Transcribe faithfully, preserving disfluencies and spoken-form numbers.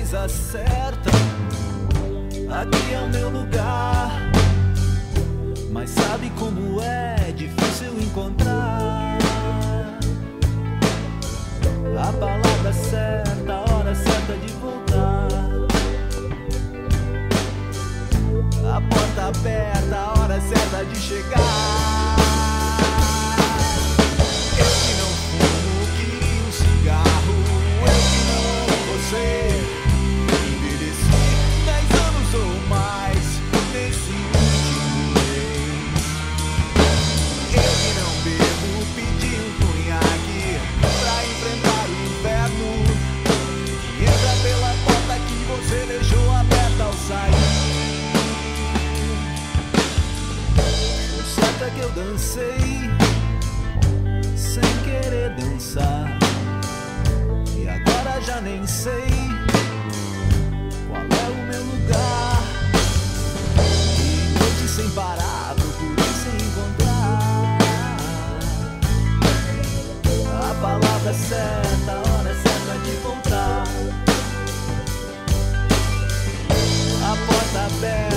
coisa certa. Aqui é o meu lugar, mas sabe como é difícil encontrar a palavra certa, a hora certa de voltar, a porta aberta, a hora certa de chegar. Eu que não fumo, queria um cigarro. Eu que não amo você, envelheci dez anos ou mais nesse último mês. Eu que não bebo, pedi um conhaque pra enfrentar o inverno que entra pela porta que você deixou aberta ao sair. O certo é que eu dancei sem querer dançar, e agora já nem sei qual é o meu lugar. E noite sem parar, procurei sem encontrar a palavra certa, a hora certa de voltar, a porta aberta,